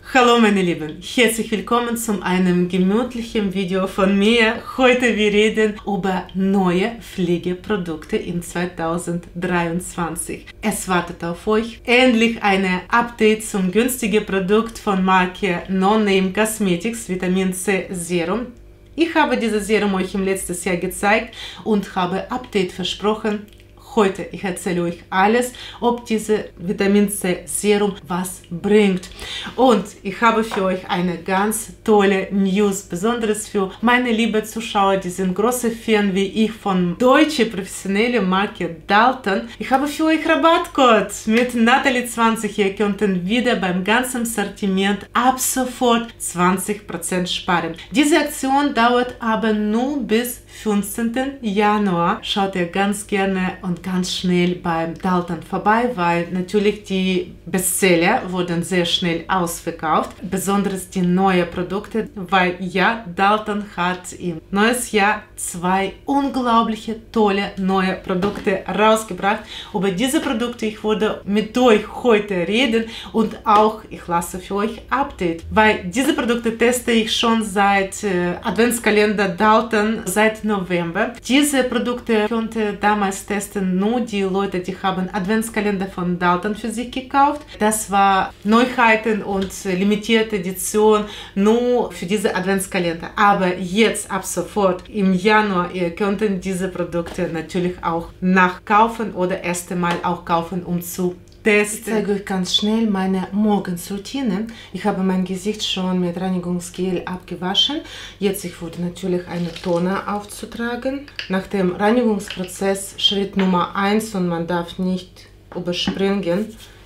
Hallo meine Lieben, herzlich willkommen zu einem gemütlichen Video von mir. Heute wir reden über neue Pflegeprodukte in 2023. Es wartet auf euch endlich eine Update zum günstigen Produkt von Marke No Name Cosmetics Vitamin C Serum. Ich habe dieses Serum euch im letzten Jahr gezeigt und habe Update versprochen. Heute, ich erzähle euch alles, ob diese Vitamin C Serum was bringt. Und ich habe für euch eine ganz tolle News, besonders für meine lieben Zuschauer, die sind große Fan wie ich von deutschen professionellen Marke Dalton. Ich habe für euch Rabattcode mit Natalie20. Ihr könnt wieder beim ganzen Sortiment ab sofort 20% sparen. Diese Aktion dauert aber nur bis 15. Januar. Schaut ihr ganz gerne und ganz schnell beim Dalton vorbei, weil natürlich die Bestseller wurden sehr schnell ausverkauft. Besonders die neuen Produkte, weil ja, Dalton hat im neues Jahr zwei unglaubliche tolle neue Produkte rausgebracht. Über diese Produkte ich würde mit euch heute reden und auch ich lasse für euch Update, weil diese Produkte teste ich schon seit Adventskalender Dalton seit November. Diese Produkte konnte damals testen nur die Leute, die haben Adventskalender von Dalton für sich gekauft. Das war Neuheiten und limitierte Edition nur für diese Adventskalender. Aber jetzt ab sofort im Januar, ihr könnt diese Produkte natürlich auch nachkaufen oder erst einmal auch kaufen, um zu testen. Ich zeige euch ganz schnell meine Morgensroutine. Ich habe mein Gesicht schon mit Reinigungsgel abgewaschen. Jetzt ich würde natürlich eine Toner aufzutragen. Nach dem Reinigungsprozess Schritt Nummer 1 und man darf nicht überspringen.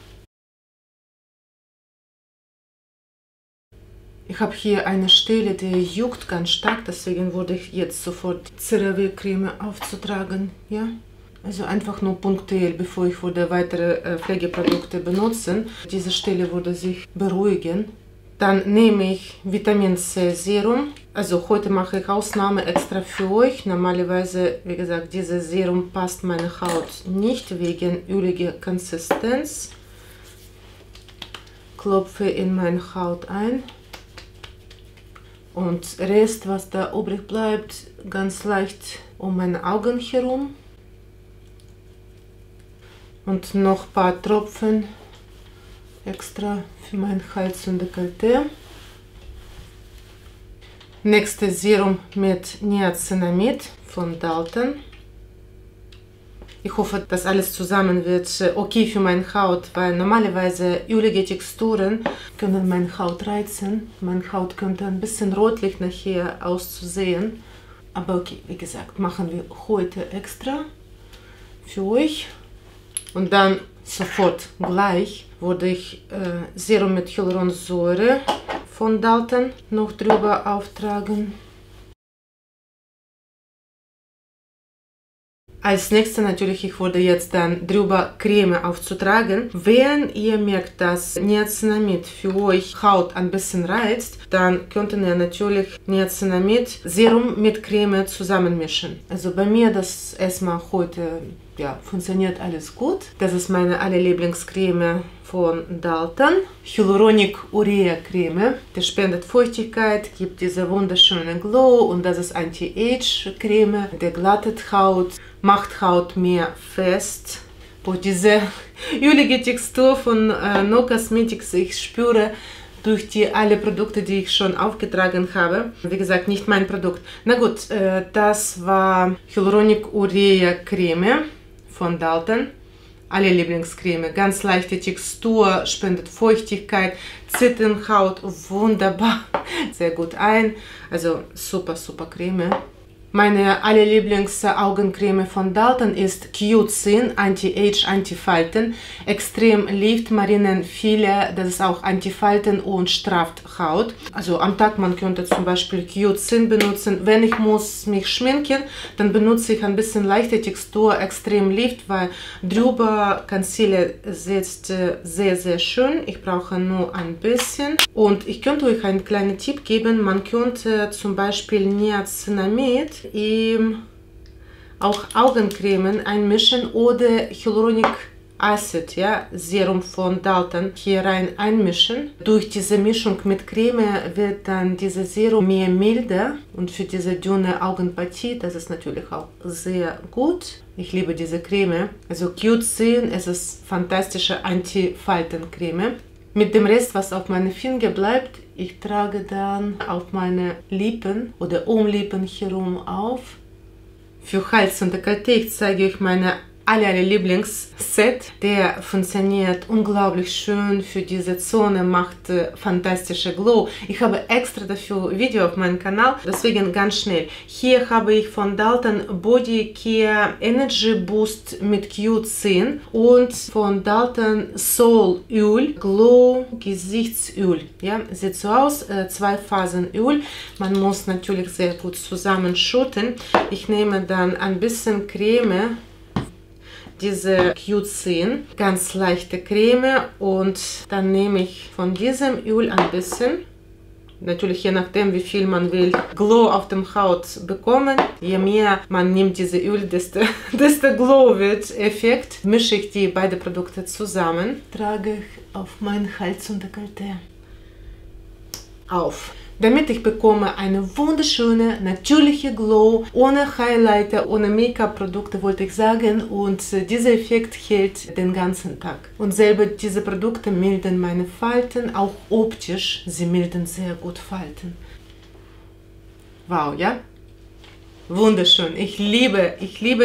Ich habe hier eine Stelle, die juckt ganz stark, deswegen würde ich jetzt sofort CeraVe-Creme aufzutragen. Ja? Also einfach nur punktuell, bevor ich würde weitere Pflegeprodukte benutzen. Diese Stelle würde sich beruhigen. Dann nehme ich Vitamin C Serum. Also heute mache ich Ausnahme extra für euch. Normalerweise, wie gesagt, dieses Serum passt meine Haut nicht wegen öliger Konsistenz. Klopfe in meine Haut ein. Und Rest, was da übrig bleibt, ganz leicht um meine Augen herum. Und noch ein paar Tropfen extra für meinen Hals und Dekolleté. Nächstes Serum mit Niacinamid von Dalton. Ich hoffe, dass alles zusammen wird okay für meine Haut, weil normalerweise ölige Texturen können meine Haut reizen. Meine Haut könnte ein bisschen rotlich nachher auszusehen. Aber okay, wie gesagt, machen wir heute extra für euch. Und dann sofort gleich würde ich Serum mit Hyaluronsäure von Dalton noch drüber auftragen. Als nächstes natürlich, ich würde jetzt dann drüber Creme aufzutragen. Wenn ihr merkt, dass Niacinamid für euch Haut ein bisschen reizt, dann könnt ihr natürlich Niacinamid Serum mit Creme zusammenmischen. Also bei mir das erstmal heute ja, funktioniert alles gut. Das ist meine Lieblingscreme von Dalton. Hyaluronic Urea Creme. Die spendet Feuchtigkeit, gibt diese wunderschönen Glow und das ist Anti-Age Creme. Der glattet Haut, macht Haut mehr fest. Boah, diese ölige Textur von No Cosmetics, ich spüre durch alle Produkte, die ich schon aufgetragen habe. Wie gesagt, nicht mein Produkt. Na gut, das war Hyaluronic Urea Creme von Dalton. Alle Lieblingscreme. Ganz leichte Textur, spendet Feuchtigkeit, zieht in Haut wunderbar, sehr gut ein. Also super, super Creme. Meine Lieblings-Augencreme von Dalton ist Q-Zin Anti-Age, Anti-Falten. Extrem Lift Marinen Filler, das ist auch Anti-Falten und strafft Haut. Also am Tag, man könnte zum Beispiel Q-Zin benutzen. Wenn ich muss mich schminken, dann benutze ich ein bisschen leichte Textur, Extrem Lift, weil drüber Concealer sitzt sehr, sehr schön. Ich brauche nur ein bisschen. Und ich könnte euch einen kleinen Tipp geben. Man könnte zum Beispiel Niacinamid auch Augencremen einmischen oder Hyaluronic Acid, ja, Serum von Dalton hier rein einmischen. Durch diese Mischung mit Creme wird dann dieses Serum mehr milder und für diese dünne Augenpartie, das ist natürlich auch sehr gut. Ich liebe diese Creme. Also Q10, es ist fantastische Anti-Falten-Creme. Mit dem Rest, was auf meine Finger bleibt, ich trage dann auf meine Lippen oder um Lippen herum auf. Für Hals und Dekolleté, ich zeige euch meine alle Lieblingsset. Der funktioniert unglaublich schön für diese Zone, macht fantastische Glow. Ich habe extra dafür Video auf meinem Kanal, deswegen ganz schnell. Hier habe ich von Dalton Body Care Energy Boost mit Q10 und von Dalton Soul Öl Glow Gesichtsöl. Ja, sieht so aus, 2 Phasen Öl. Man muss natürlich sehr gut zusammenschütten. Ich nehme dann ein bisschen Creme, diese Q10, ganz leichte Creme, und dann nehme ich von diesem Öl ein bisschen, natürlich je nachdem wie viel man will, Glow auf dem Haut bekommen. Je mehr man nimmt diese Öl, desto Glow wird Effekt. Mische ich die beiden Produkte zusammen, trage ich auf meinen Hals und Dekolleté auf. Damit ich bekomme eine wunderschöne, natürliche Glow, ohne Highlighter, ohne Make-up-Produkte, wollte ich sagen. Und dieser Effekt hält den ganzen Tag. Und selber diese Produkte milden meine Falten, auch optisch. Sie milden sehr gut Falten. Wow, ja? Wunderschön. Ich liebe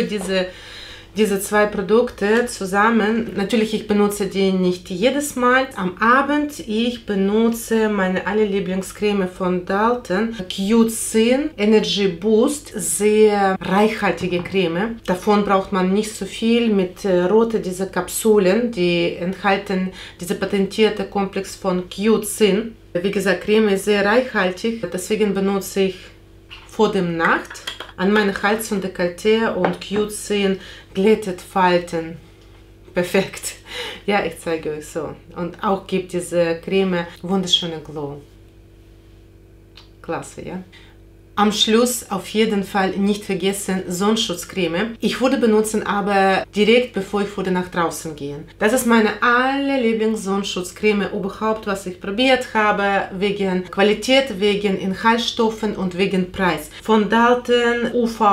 diese 2 Produkte zusammen. Natürlich, ich benutze die nicht jedes Mal. Am Abend, ich benutze meine alle Lieblingscreme von Dalton. Q10 Energy Boost, sehr reichhaltige Creme. Davon braucht man nicht so viel. Mit rote diese Kapsulen, die enthalten diese patentierte Komplex von Q10. Wie gesagt, Creme ist sehr reichhaltig. Deswegen benutze ich vor dem Nacht an meine Hals und Dekolleté, und Q10 glättet Falten. Perfekt. Ja, ich zeige euch so. Und auch gibt diese Creme wunderschöne Glow. Klasse, ja? Am Schluss auf jeden Fall nicht vergessen Sonnenschutzcreme. Ich würde benutzen, aber direkt bevor ich würde nach draußen gehen. Das ist meine alle Lieblings-Sonnenschutzcreme überhaupt, was ich probiert habe, wegen Qualität, wegen Inhaltsstoffen und wegen Preis. Von Dalton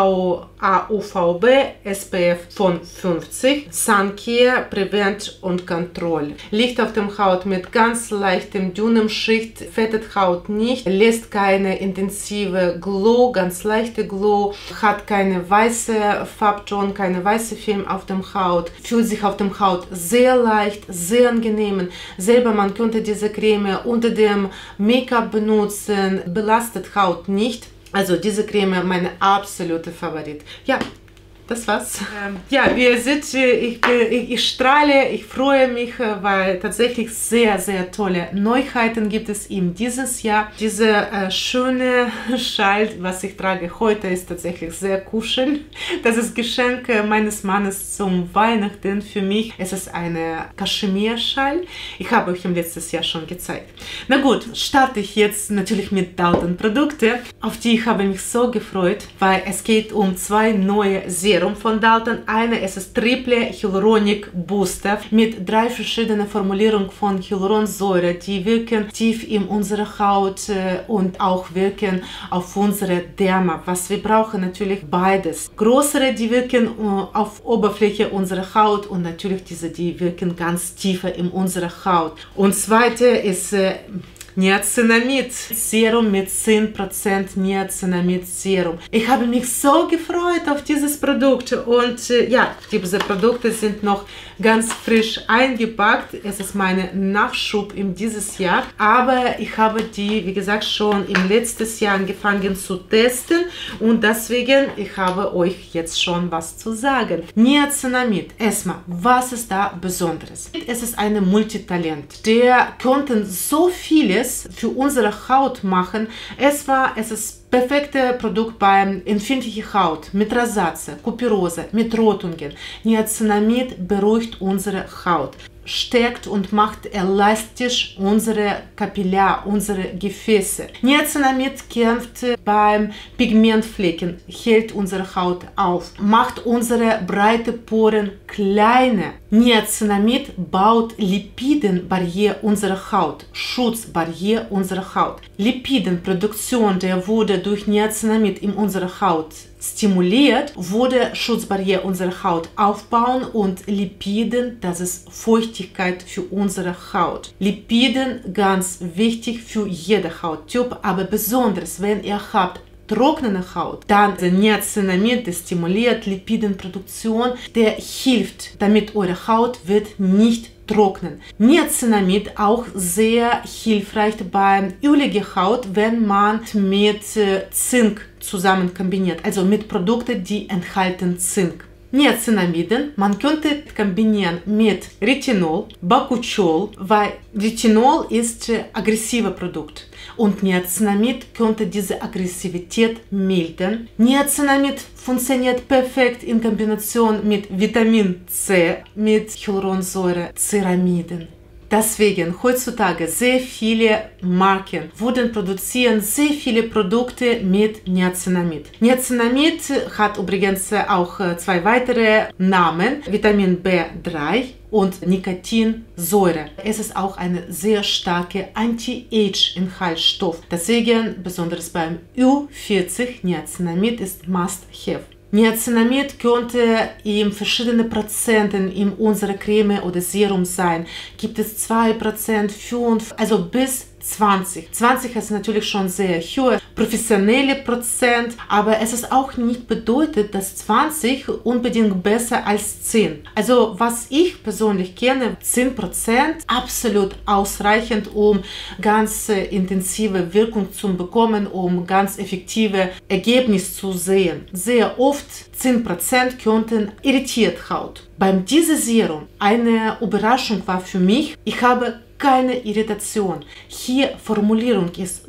UVA, UVB, SPF von 50, Suncare, Prevent und Control. Liegt auf dem Haut mit ganz leichtem, dünnem Schicht, fettet Haut nicht, lässt keine intensive Glow, ganz leichte Glow, hat keine weiße Farbton, keine weiße Film auf dem Haut, fühlt sich auf dem Haut sehr leicht, sehr angenehm. Selber man könnte diese Creme unter dem Make-up benutzen, belastet Haut nicht. Also diese Creme meine absolute Favorit. Ja, das war's. Ja, wie ihr seht, ich strahle, ich freue mich, weil tatsächlich sehr, sehr tolle Neuheiten gibt es in dieses Jahr. Diese schöne Schal, was ich trage heute, ist tatsächlich sehr kuscheln. Das ist Geschenk meines Mannes zum Weihnachten für mich. Es ist eine Kaschmir-Schal. Ich habe euch im letzten Jahr schon gezeigt. Na gut, starte ich jetzt natürlich mit Dalton Produkte, auf die ich habe mich so gefreut, weil es geht um 2 neue Serien von Dalton. Eine ist das Triple Hyaluronic Booster mit 3 verschiedenen Formulierungen von Hyaluronsäure, die wirken tief in unsere Haut und auch wirken auf unsere Derma. Was wir brauchen, natürlich beides. Größere, die wirken auf Oberfläche unserer Haut, und natürlich diese, die wirken ganz tiefer in unserer Haut. Und zweite ist Niacinamid Serum mit 10% Niacinamid Serum. Ich habe mich so gefreut auf dieses Produkt, und ja, diese Produkte sind noch ganz frisch eingepackt. Es ist mein Nachschub in dieses Jahr, aber ich habe die, wie gesagt, schon im letzten Jahr angefangen zu testen, und deswegen ich habe euch jetzt schon was zu sagen. Niacinamid, erstmal, was ist da Besonderes? Es ist ein Multitalent. Der konnte so vieles für unsere Haut machen. Es ist perfekte Produkt bei empfindlicher Haut, mit Rosace, Kupferose, mit Rötungen. Niacinamid beruhigt unsere Haut. stärkt und macht elastisch unsere Kapillar, unsere Gefäße. Niacinamid kämpft beim Pigmentflecken, hält unsere Haut auf, macht unsere breite Poren kleiner. Niacinamid baut Lipidenbarriere unserer Haut, Schutzbarriere unserer Haut. Lipidenproduktion, der wurde durch Niacinamid in unserer Haut stimuliert, würde Schutzbarriere unserer Haut aufbauen und Lipiden, das ist Feuchtigkeit für unsere Haut. Lipiden ganz wichtig für jede Hauttyp, aber besonders wenn ihr habt trockene Haut, dann Niacinamid stimuliert Lipidenproduktion, der hilft, damit eure Haut wird nicht trocknen. Niacinamid auch sehr hilfreich bei öliger Haut, wenn man mit Zink zusammen kombiniert, also mit Produkten, die enthalten Zink. Niacinamiden, man könnte kombinieren mit Retinol, Bakuchiol, weil Retinol ist ein aggressives Produkt und Niacinamid könnte diese Aggressivität mildern. Niacinamid funktioniert perfekt in Kombination mit Vitamin C, mit Hyaluronsäure, Ceramiden. Deswegen heutzutage sehr viele Marken produzieren sehr viele Produkte mit Niacinamid. Niacinamid hat übrigens auch zwei weitere Namen, Vitamin B3 und Nikotinsäure. Es ist auch ein sehr starker Anti-Age-Inhaltsstoff. Deswegen, besonders beim Ü40, Niacinamid ist Must-Have. Niacinamid könnte in verschiedenen Prozenten in unserer Creme oder Serum sein. Gibt es 2%, 5%, also bis 20. 20 ist natürlich schon sehr hohe professionelle Prozent, aber es ist auch nicht bedeutet, dass 20 unbedingt besser als 10. Also was ich persönlich kenne, 10% absolut ausreichend, um ganz intensive Wirkung zu bekommen, um ganz effektive Ergebnisse zu sehen. Sehr oft 10% könnten irritiert Haut. Beim diesem Serum eine Überraschung war für mich, ich habe keine Irritation. Hier Formulierung ist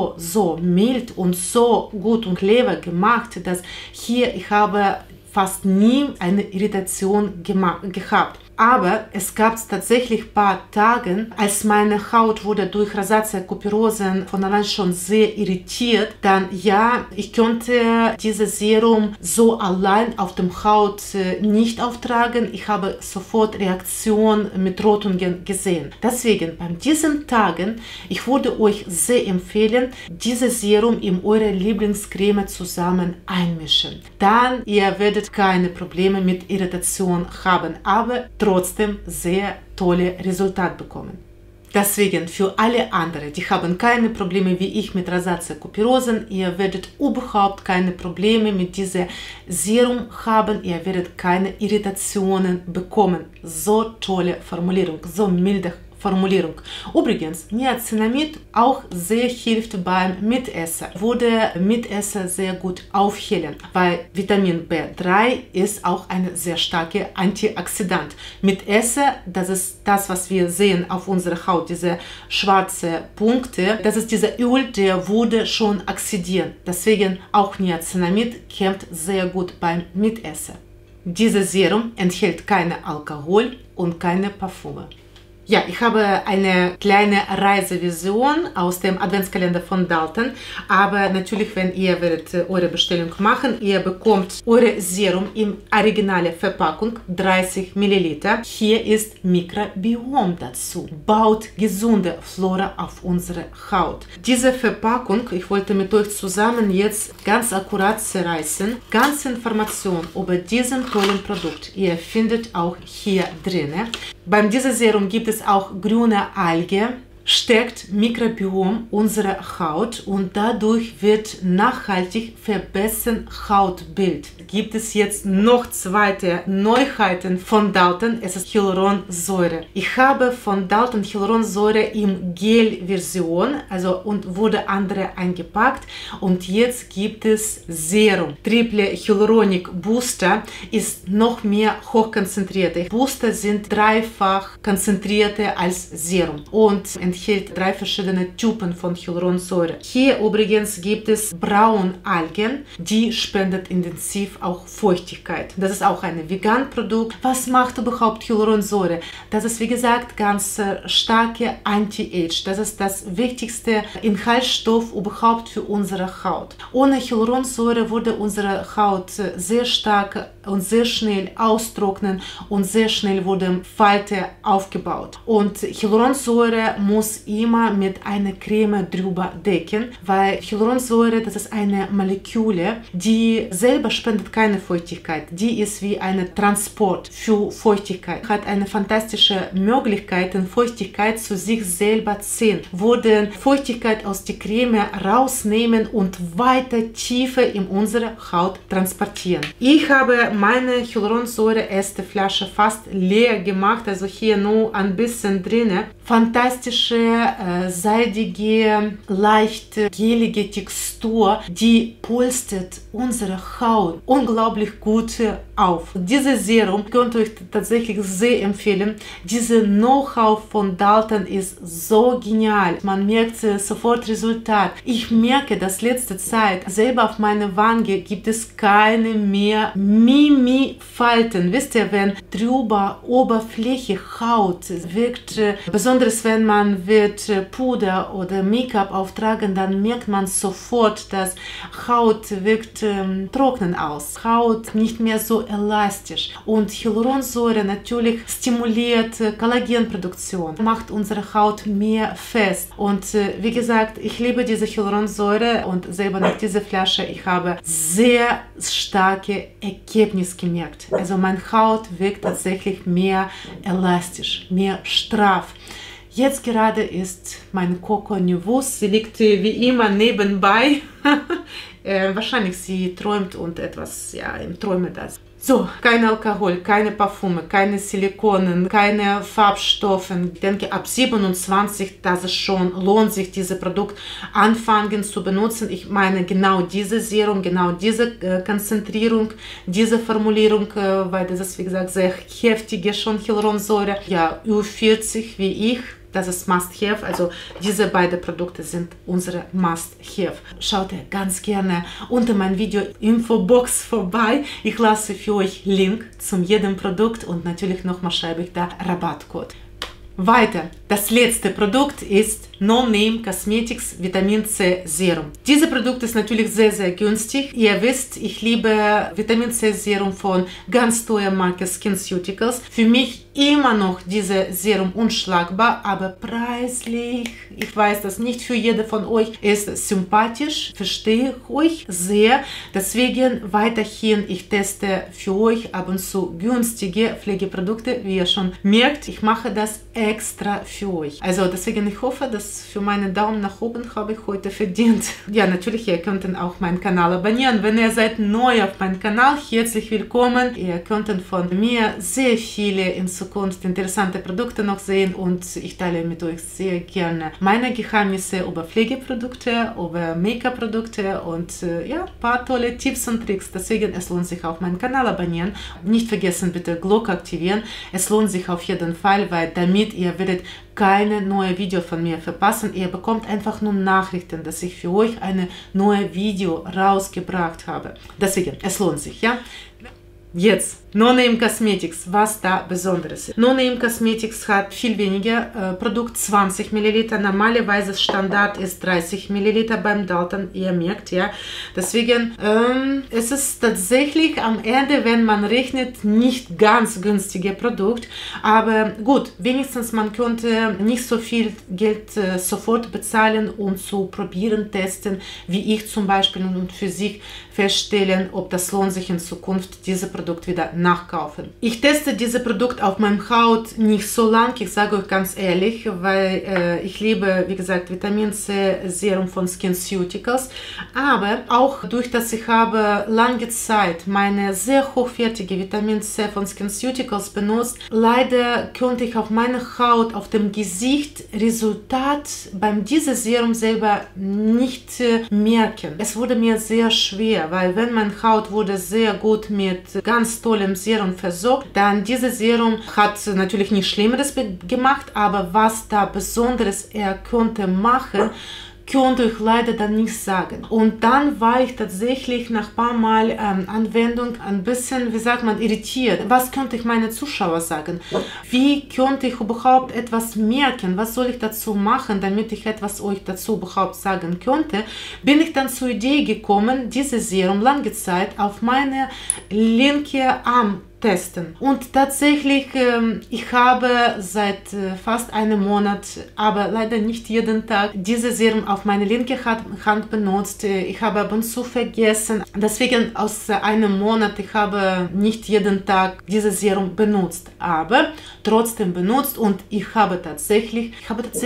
so mild und so gut und clever gemacht, dass hier ich habe fast nie eine Irritation gehabt. Aber es gab tatsächlich ein paar Tage, als meine Haut wurde durch Rosacea Kupirosen von allein schon sehr irritiert, dann ja, ich konnte dieses Serum so allein auf dem Haut nicht auftragen. Ich habe sofort Reaktion mit Rötungen gesehen. Deswegen bei diesen Tagen, ich würde euch sehr empfehlen, dieses Serum in eure Lieblingscreme zusammen einmischen. Dann ihr werdet keine Probleme mit Irritation haben, aber trotzdem sehr tolle Resultate bekommen. Deswegen für alle anderen, die haben keine Probleme wie ich mit Rosacea Kupirosen, ihr werdet überhaupt keine Probleme mit diesem Serum haben, ihr werdet keine Irritationen bekommen. So tolle Formulierung, so milde Formulierung. Übrigens, Niacinamid auch sehr hilft beim Mitesser. Würde Mitesser sehr gut aufhellen, weil Vitamin B3 ist auch ein sehr starker Antioxidant. Mitesser, das ist das, was wir sehen auf unserer Haut, diese schwarzen Punkte, das ist dieser Öl, der wurde schon oxidiert. Deswegen auch Niacinamid kämpft sehr gut beim Mitesser. Dieses Serum enthält keinen Alkohol und keine Parfüme. Ja, ich habe eine kleine Reiseversion aus dem Adventskalender von Dalton, aber natürlich, wenn ihr werdet eure Bestellung machen, ihr bekommt eure Serum in originale Verpackung, 30 ml. Hier ist Mikrobiom dazu, baut gesunde Flora auf unsere Haut. Diese Verpackung, ich wollte mit euch zusammen jetzt ganz akkurat zerreißen, ganze Informationen über diesen tollen Produkt, ihr findet auch hier drin. Beim diesem Serum gibt es auch grüne Alge, stärkt Mikrobiom unserer Haut und dadurch wird nachhaltig verbessern Hautbild. Gibt es jetzt noch zweite Neuheiten von Dalton, es ist Hyaluronsäure. Ich habe von Dalton Hyaluronsäure in Gel-Version, also und wurde andere eingepackt und jetzt gibt es Serum. Triple Hyaluronic Booster ist noch mehr hochkonzentrierte. Booster sind dreifach konzentrierter als Serum und enthält 3 verschiedene Typen von Hyaluronsäure. Hier übrigens gibt es Braunalgen, die spendet intensiv auch Feuchtigkeit. Das ist auch ein Vegan-Produkt. Was macht überhaupt Hyaluronsäure? Das ist, wie gesagt, ganz starke Anti-Age. Das ist das wichtigste Inhaltsstoff überhaupt für unsere Haut. Ohne Hyaluronsäure würde unsere Haut sehr stark und sehr schnell austrocknen und sehr schnell wurde Falte aufgebaut. Und Hyaluronsäure muss immer mit einer Creme drüber decken, weil Hyaluronsäure, das ist eine Moleküle, die selber spendet keine Feuchtigkeit. Die ist wie ein Transport für Feuchtigkeit. Hat eine fantastische Möglichkeit, Feuchtigkeit zu sich selber ziehen. Würde Feuchtigkeit aus der Creme rausnehmen und weiter tiefer in unsere Haut transportieren. Ich habe meine Hyaluronsäure erste Flasche fast leer gemacht, also hier nur ein bisschen drin. Fantastische, seidige, leicht gelige Textur, die polstert unsere Haut unglaublich gut auf. Dieses Serum könnt ihr euch tatsächlich sehr empfehlen. Diese Know-how von Dalton ist so genial. Man merkt sofort Resultat. Ich merke, dass letzte Zeit selber auf meiner Wange gibt es keine mehr Mimi-Falten. Wisst ihr, wenn drüber Oberfläche Haut wirkt, besonders wenn man wird Puder oder Make-up auftragen, dann merkt man sofort, dass Haut wirkt trocken aus. Haut nicht mehr so elastisch. Und Hyaluronsäure natürlich stimuliert Kollagenproduktion, macht unsere Haut mehr fest. Und wie gesagt, ich liebe diese Hyaluronsäure und selber nach dieser Flasche, ich habe sehr starke Ergebnisse gemerkt. Also meine Haut wirkt tatsächlich mehr elastisch, mehr straff. Jetzt gerade ist mein Coco Nevus, sie liegt wie immer nebenbei. Wahrscheinlich sie träumt und etwas, ja, im Träume das. So, kein Alkohol, keine Parfüme, keine Silikonen, keine Farbstoffe. Ich denke, ab 27, das ist schon, lohnt sich, dieses Produkt anfangen zu benutzen. Ich meine genau diese Serum, genau diese Konzentrierung, diese Formulierung, weil das ist, wie gesagt, sehr heftige schon Hyaluronsäure. Ja, Ü40 wie ich. Das ist Must-Have, also diese beiden Produkte sind unsere Must-Have. Schaut ihr ganz gerne unter meinem Video Infobox vorbei. Ich lasse für euch Link zu jedem Produkt und natürlich nochmal schreibe ich da Rabattcode. Weiter, das letzte Produkt ist No Name Cosmetics Vitamin C Serum. Dieses Produkt ist natürlich sehr, sehr günstig. Ihr wisst, ich liebe Vitamin C Serum von ganz teurer Marke SkinCeuticals. Für mich immer noch dieses Serum unschlagbar, aber preislich, ich weiß, dass nicht für jeder von euch ist sympathisch, verstehe ich euch sehr. Deswegen weiterhin, ich teste für euch ab und zu günstige Pflegeprodukte, wie ihr schon merkt. Ich mache das extra für euch. Also deswegen, ich hoffe, dass für meinen Daumen nach oben habe ich heute verdient. Ja, natürlich, ihr könnt auch meinen Kanal abonnieren. Wenn ihr seid neu auf meinem Kanal, herzlich willkommen. Ihr könnt von mir sehr viele in Zukunft interessante Produkte noch sehen und ich teile mit euch sehr gerne meine Geheimnisse über Pflegeprodukte, über Make-up-Produkte und ja, ein paar tolle Tipps und Tricks. Deswegen, es lohnt sich auch meinen Kanal abonnieren. Nicht vergessen, bitte Glocke aktivieren. Es lohnt sich auf jeden Fall, weil damit ihr werdet keine neue Video von mir verpassen. Ihr bekommt einfach nur Nachrichten, dass ich für euch eine neue Video rausgebracht habe. Deswegen, es lohnt sich, ja? Jetzt, No Name Cosmetics, was da Besonderes ist. No Name Cosmetics hat viel weniger Produkt, 20 ml. Normalerweise Standard ist 30 ml beim Dalton, ihr merkt, ja. Deswegen, es ist tatsächlich am Ende, wenn man rechnet, nicht ganz günstiges Produkt. Aber gut, wenigstens man könnte nicht so viel Geld sofort bezahlen, um zu probieren, testen, wie ich zum Beispiel, und für sich feststellen, ob das lohnt sich in Zukunft, diese Produkt wieder nachkaufen. Ich teste dieses Produkt auf meiner Haut nicht so lang, ich sage euch ganz ehrlich, weil ich liebe, wie gesagt, Vitamin C Serum von SkinCeuticals, aber auch durch das ich habe lange Zeit meine sehr hochwertige Vitamin C von SkinCeuticals benutzt, leider konnte ich auf meiner Haut, auf dem Gesicht Resultat beim diesem Serum selber nicht merken. Es wurde mir sehr schwer, weil wenn meine Haut wurde sehr gut mit ganz tollem Serum versorgt, dann dieses Serum hat natürlich nichts Schlimmeres gemacht, aber was da Besonderes er könnte machen, könnte ich leider dann nicht sagen. Und dann war ich tatsächlich nach ein paar Mal Anwendung ein bisschen, wie sagt man, irritiert. Was könnte ich meinen Zuschauern sagen? Wie könnte ich überhaupt etwas merken? Was soll ich dazu machen, damit ich etwas euch dazu überhaupt sagen könnte? Bin ich dann zur Idee gekommen, dieses Serum lange Zeit auf meine linke Arm testen. Und tatsächlich, ich habe seit fast einem Monat, aber leider nicht jeden Tag, dieses Serum auf meine linke Hand benutzt. Ich habe ab und zu vergessen. Deswegen aus einem Monat, ich habe nicht jeden Tag dieses Serum benutzt, aber trotzdem benutzt und ich habe tatsächlich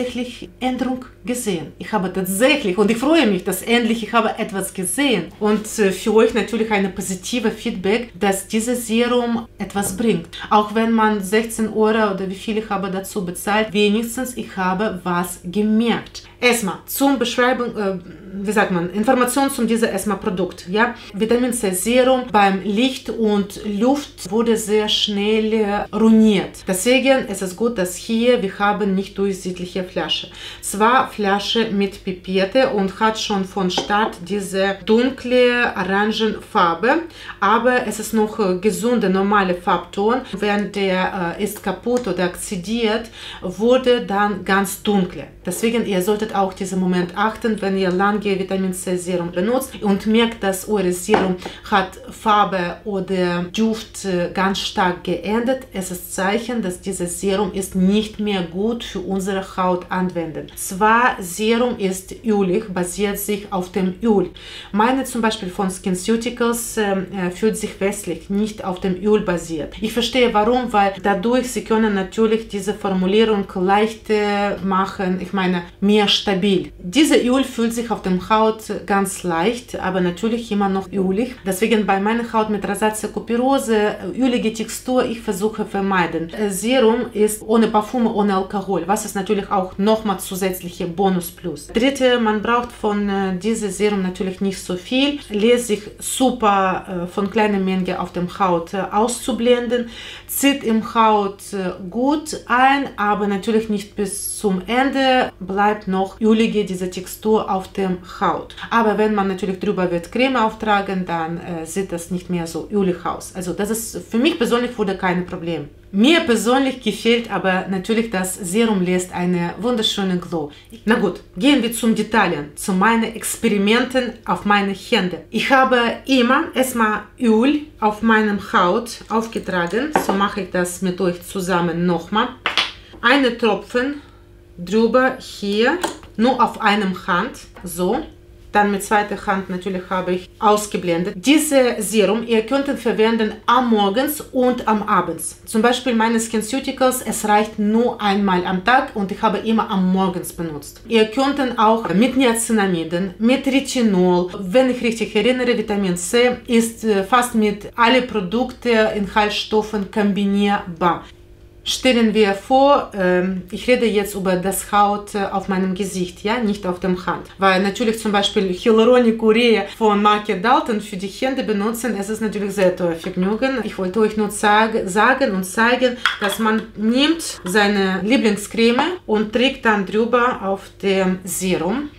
Änderung gesehen. Ich habe tatsächlich, und ich freue mich, dass endlich ich habe etwas gesehen. Und für euch natürlich eine positive Feedback, dass dieses Serum etwas bringt. Auch wenn man 16 Euro oder wie viel ich habe dazu bezahlt, wenigstens ich habe was gemerkt. Erstmal zum Beschreibung, wie sagt man, Informationen zu diesem Produkt. Ja? Vitamin C Serum beim Licht und Luft wurde sehr schnell ruiniert. Deswegen ist es gut, dass hier wir haben nicht durchsichtige Flasche. Zwar Flasche mit Pipette und hat schon von Start diese dunkle Orangenfarbe, aber es ist noch gesunde, normale Farbton. Wenn der ist kaputt oder oxidiert, wurde dann ganz dunkel. Deswegen ihr solltet auch diesen Moment achten, wenn ihr lange Vitamin C Serum benutzt und merkt, dass euer Serum hat Farbe oder Duft ganz stark geändert. Es ist Zeichen, dass dieses Serum ist nicht mehr gut für unsere Haut anwenden. Zwar Serum ist ölig, basiert sich auf dem Öl. Meine zum Beispiel von SkinCeuticals fühlt sich westlich, nicht auf dem Öl basiert. Ich verstehe warum, weil dadurch sie können natürlich diese Formulierung leichter machen, ich meine mehr stabil. Diese Öl fühlt sich auf der Haut ganz leicht, aber natürlich immer noch ölig. Deswegen bei meiner Haut mit Rosacea Kuperose, ölige Textur, ich versuche vermeiden. Serum ist ohne Parfum, ohne Alkohol, was ist natürlich auch nochmal zusätzliche Bonus plus. Dritte, man braucht von diesem Serum natürlich nicht so viel, lässt sich super von kleiner Menge auf der Haut auszublenden, zieht im Haut gut ein, aber natürlich nicht bis zum Ende, bleibt noch ölige diese Textur auf dem Haut. Aber wenn man natürlich drüber wird Creme auftragen, dann sieht das nicht mehr so ölig aus. Also das ist für mich persönlich wurde kein Problem. Mir persönlich gefällt aber natürlich das Serum lässt eine wunderschöne Glow. Na gut, gehen wir zum Detaillen, zu meinen Experimenten auf meine Hände. Ich habe immer erstmal Öl auf meinem Haut aufgetragen. So mache ich das mit euch zusammen nochmal. Eine Tropfen drüber hier, nur auf einem Hand, so. Dann mit zweiter Hand natürlich habe ich ausgeblendet. Diese Serum, ihr könnt ihn verwenden am Morgens und am Abends. Zum Beispiel meine SkinCeuticals, es reicht nur einmal am Tag und ich habe immer am Morgens benutzt. Ihr könnt ihn auch mit Niacinamiden, mit Retinol, wenn ich richtig erinnere, Vitamin C ist fast mit allen Produkten, Inhaltsstoffen kombinierbar. Stellen wir vor, ich rede jetzt über das Haut auf meinem Gesicht, ja, nicht auf dem Hand. Weil natürlich zum Beispiel Hyaluronic-Urea von Marke Dalton für die Hände benutzen, es ist natürlich sehr teuer Vergnügen. Ich wollte euch nur sagen und zeigen, dass man nimmt seine Lieblingscreme und trägt dann drüber auf dem Serum.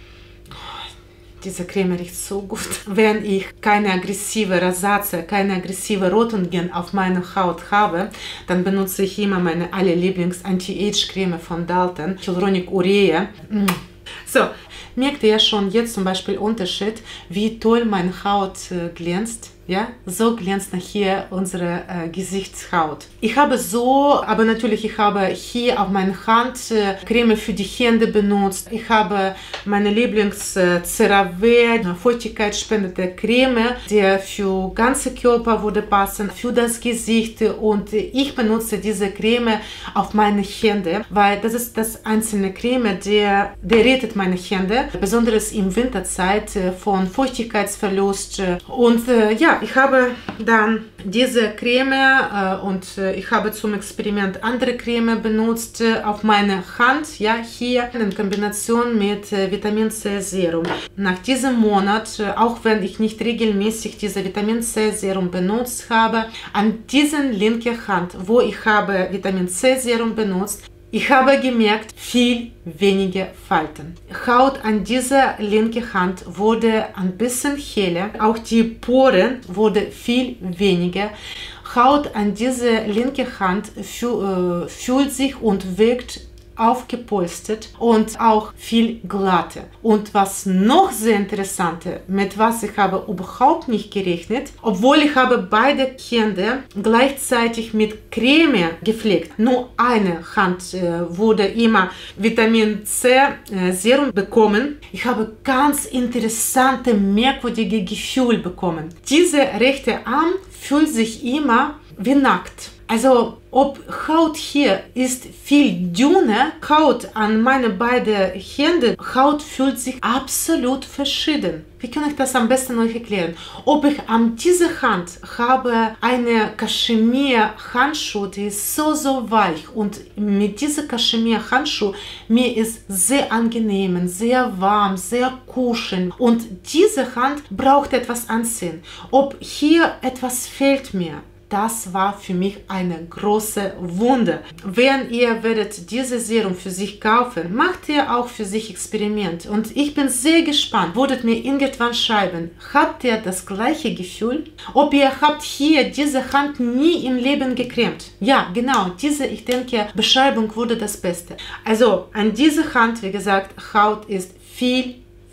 Diese Creme riecht so gut. Wenn ich keine aggressive Rosacea, keine aggressive Rotungen auf meiner Haut habe, dann benutze ich immer meine alle Lieblings-Anti-Age-Creme von Dalton, Hyaluronic-Urea. So, merkt ihr schon jetzt zum Beispiel Unterschied, wie toll meine Haut glänzt? Ja, so glänzt nachher unsere Gesichtshaut. Ich habe so, aber natürlich ich habe hier auf meiner Hand Creme für die Hände benutzt. Ich habe meine Lieblings-CeraVe feuchtigkeitsspendende Creme, die für ganze Körper würde passen, für das Gesicht. Und ich benutze diese Creme auf meine Hände, weil das ist das einzelne Creme, der rettet meine Hände, besonders im Winterzeit von Feuchtigkeitsverlust. Und ja, Ja, ich habe dann diese Creme und ich habe zum Experiment andere Creme benutzt auf meine Hand, ja, hier in Kombination mit Vitamin C Serum. Nach diesem Monat, auch wenn ich nicht regelmäßig diese Vitamin C Serum benutzt habe, an diesen linken Hand, wo ich habe Vitamin C Serum benutzt, ich habe gemerkt, viel weniger Falten. Haut an dieser linken Hand wurde ein bisschen heller, auch die Poren wurde viel weniger. Haut an dieser linken Hand fühlt sich und wirkt aufgepolstert und auch viel glatter. Und was noch sehr interessanter, mit was ich habe überhaupt nicht gerechnet, obwohl ich habe beide Hände gleichzeitig mit Creme gepflegt. Nur eine Hand wurde immer Vitamin C Serum bekommen. Ich habe ganz interessante, merkwürdige Gefühle bekommen. Dieser rechte Arm fühlt sich immer wie nackt. Also, ob Haut hier ist viel dünner, Haut an meine beiden Hände, Haut fühlt sich absolut verschieden. Wie kann ich das am besten euch erklären? Ob ich an dieser Hand habe eine Kaschmir-Handschuh, die ist so weich und mit dieser Kaschmir-Handschuh mir ist sehr angenehm, sehr warm, sehr kuscheln und diese Hand braucht etwas anziehen. Ob hier etwas fehlt mir. Das war für mich eine große Wunder. Wenn ihr werdet dieses Serum für sich kaufen, macht ihr auch für sich Experiment. Und ich bin sehr gespannt. Würdet mir irgendwann schreiben, habt ihr das gleiche Gefühl? Ob ihr habt hier diese Hand nie im Leben gecremt? Ja, genau, diese, ich denke, Beschreibung wurde das Beste. Also an dieser Hand, wie gesagt, Haut ist viel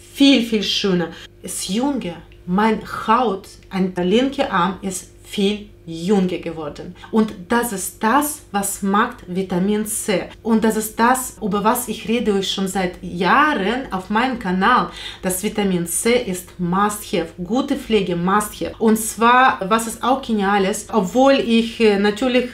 schöner. Ist jünger. Mein Haut an der linken Arm ist viel jünger geworden. Und das ist das, was macht Vitamin C. Und das ist das, über was ich rede euch schon seit Jahren auf meinem Kanal. Das Vitamin C ist Must-Have. Gute Pflege Must-Have. Und zwar, was ist auch genial ist, obwohl ich natürlich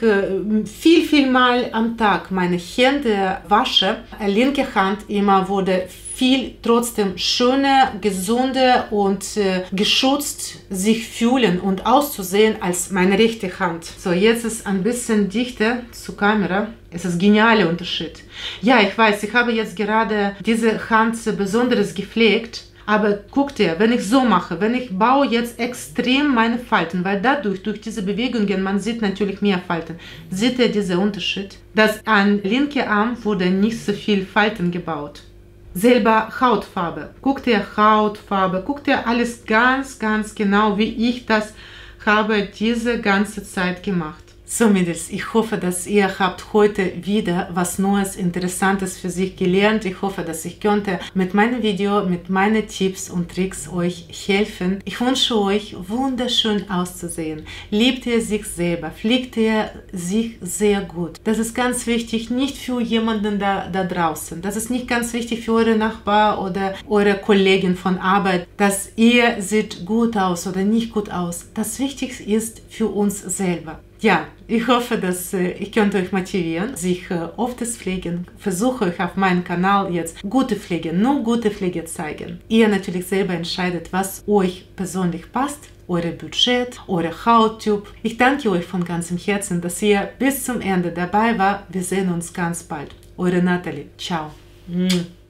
viel Mal am Tag meine Hände wasche, linke Hand immer wurde viel trotzdem schöner, gesunder und geschützt sich fühlen und auszusehen als meine rechte Hand. So, jetzt ist ein bisschen dichter zur Kamera. Es ist ein genialer Unterschied. Ja, ich weiß, ich habe jetzt gerade diese Hand besonders gepflegt. Aber guckt ihr, wenn ich so mache, wenn ich baue jetzt extrem meine Falten, weil dadurch, durch diese Bewegungen, man sieht natürlich mehr Falten. Seht ihr diesen Unterschied? Dass an linker Arm wurde nicht so viel Falten gebaut. Selber Hautfarbe. Guckt ihr Hautfarbe, guckt ihr alles ganz genau, wie ich das habe diese ganze Zeit gemacht. So Mädels, ich hoffe, dass ihr habt heute wieder was Neues, Interessantes für sich gelernt. Ich hoffe, dass ich konnte mit meinem Video, mit meinen Tipps und Tricks euch helfen. Ich wünsche euch wunderschön auszusehen. Liebt ihr sich selber, pflegt ihr sich sehr gut. Das ist ganz wichtig, nicht für jemanden da draußen. Das ist nicht ganz wichtig für eure Nachbar oder eure Kollegen von Arbeit, dass ihr seht gut aus oder nicht gut aus. Das Wichtigste ist für uns selber. Ja, ich hoffe, dass ich könnte euch motivieren, sich öfters pflegen. Versuche euch auf meinem Kanal jetzt gute Pflege, nur gute Pflege zeigen. Ihr natürlich selber entscheidet, was euch persönlich passt, euer Budget, eure Hauttyp. Ich danke euch von ganzem Herzen, dass ihr bis zum Ende dabei wart. Wir sehen uns ganz bald. Eure Nathalie. Ciao.